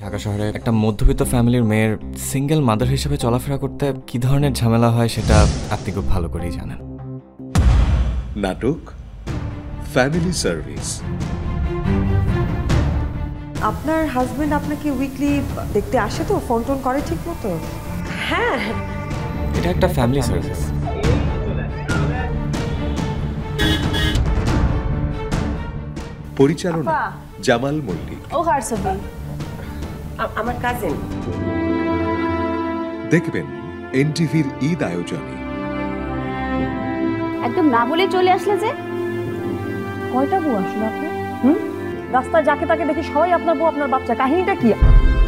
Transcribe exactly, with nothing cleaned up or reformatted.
ঢাকা শহরে একটা মধ্যবিত্ত ফ্যামিলির মেয়ের সিঙ্গেল মাদার হিসেবে চলাফেরা করতে কি ধরনের ঝামেলা হয় সেটা আপনি খুব ভালো করেই জানেন। নাটক ফ্যামিলি সার্ভিস। আপনার হাজবেন্ড আপনাকে উইকলি দেখতে আসে তো, ফোন টোন করে ঠিক মতো? হ্যাঁ, এটা একটা ফ্যামিলি সার্ভিস। পরিচালনা জামাল মল্লিক। ও হারসবি আমার কাজিন। দেখবেন এনটিভির ঈদ আয়োজনে। একদম না বলে চলে আসলে যে। কয়টা বউ আসলে আপনার? হুম, রাস্তায় যাকে তাকে দেখি সবাই আপনার বউ আপনার বাচ্চা, কাহিনীটা কি?